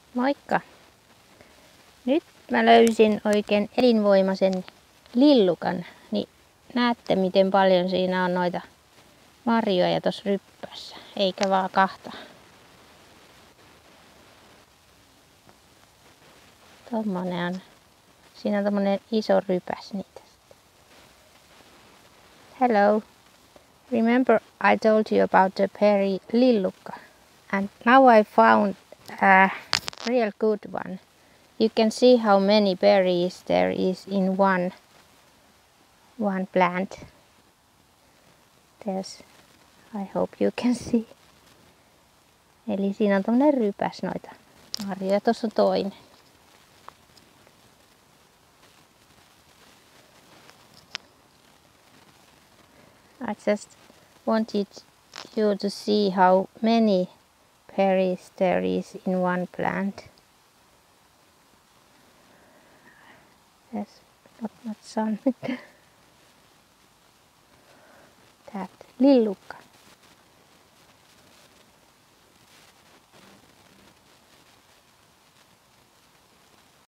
Moikka! Nyt mä löysin oikein elinvoimaisen lillukan, niin näette miten paljon siinä on noita marjoja tuossa ryppössä, eikä vaan kahta. Tommonen on. Siinä on tommonen iso rypäs niitä. Hello! Remember I told you about the berry lillukka? And now I found a real good one. You can see how many berries there is in one plant. There's, I hope you can see. Eli siinä on tommonen rypäs noita marjoja. Tossa on toinen. I just wanted you to see how many berries there is in one plant. There's not much sun. That lillukka.